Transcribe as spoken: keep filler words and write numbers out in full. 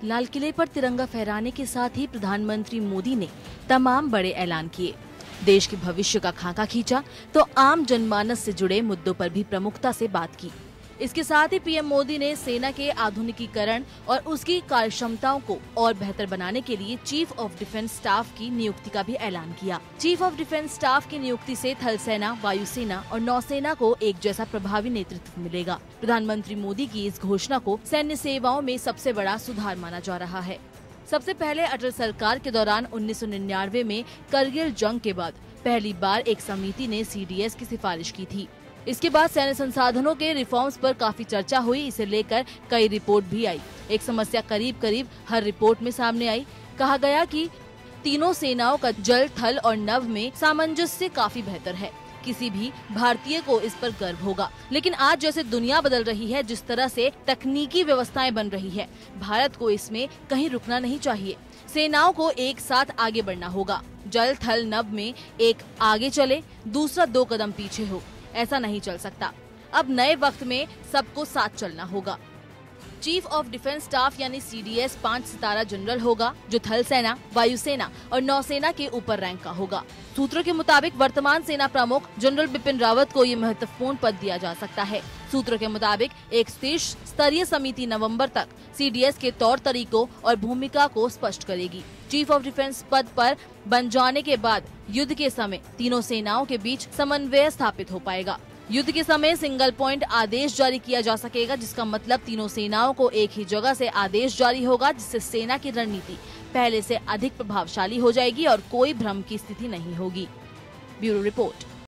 लाल किले पर तिरंगा फहराने के साथ ही प्रधानमंत्री मोदी ने तमाम बड़े ऐलान किए। देश के भविष्य का खाका खींचा तो आम जनमानस से जुड़े मुद्दों पर भी प्रमुखता से बात की। इसके साथ ही पीएम मोदी ने सेना के आधुनिकीकरण और उसकी कार्यक्षमताओं को और बेहतर बनाने के लिए चीफ ऑफ डिफेंस स्टाफ की नियुक्ति का भी ऐलान किया। चीफ ऑफ डिफेंस स्टाफ की नियुक्ति से थल सेना, वायुसेना और नौसेना को एक जैसा प्रभावी नेतृत्व मिलेगा। प्रधानमंत्री मोदी की इस घोषणा को सैन्य सेवाओं में सबसे बड़ा सुधार माना जा रहा है। सबसे पहले अटल सरकार के दौरान उन्नीस सौ निन्यानवे में करगिल जंग के बाद पहली बार एक समिति ने सीडीएस की सिफारिश की थी। इसके बाद सैन्य संसाधनों के रिफॉर्म्स पर काफी चर्चा हुई। इसे लेकर कई रिपोर्ट भी आई। एक समस्या करीब करीब हर रिपोर्ट में सामने आई। कहा गया कि तीनों सेनाओं का जल, थल और नभ में सामंजस्य काफी बेहतर है। किसी भी भारतीय को इस पर गर्व होगा। लेकिन आज जैसे दुनिया बदल रही है, जिस तरह से तकनीकी व्यवस्थाएं बन रही है, भारत को इसमें कहीं रुकना नहीं चाहिए। सेनाओं को एक साथ आगे बढ़ना होगा। जल, थल, नभ में एक आगे चले, दूसरा दो कदम पीछे हो, ऐसा नहीं चल सकता। अब नए वक्त में सबको साथ चलना होगा। चीफ ऑफ डिफेंस स्टाफ यानी सीडीएस पाँच सितारा जनरल होगा, जो थल सेना, वायुसेना और नौसेना के ऊपर रैंक का होगा। सूत्रों के मुताबिक वर्तमान सेना प्रमुख जनरल बिपिन रावत को ये महत्वपूर्ण पद दिया जा सकता है। सूत्रों के मुताबिक एक शीर्ष स्तरीय समिति नवंबर तक सीडीएस के तौर तरीकों और भूमिका को स्पष्ट करेगी। चीफ ऑफ डिफेंस पद पर बन जाने के बाद युद्ध के समय तीनों सेनाओं के बीच समन्वय स्थापित हो पाएगा। युद्ध के समय सिंगल पॉइंट आदेश जारी किया जा सकेगा, जिसका मतलब तीनों सेनाओं को एक ही जगह से आदेश जारी होगा, जिससे सेना की रणनीति पहले से अधिक प्रभावशाली हो जाएगी और कोई भ्रम की स्थिति नहीं होगी। Bureau report.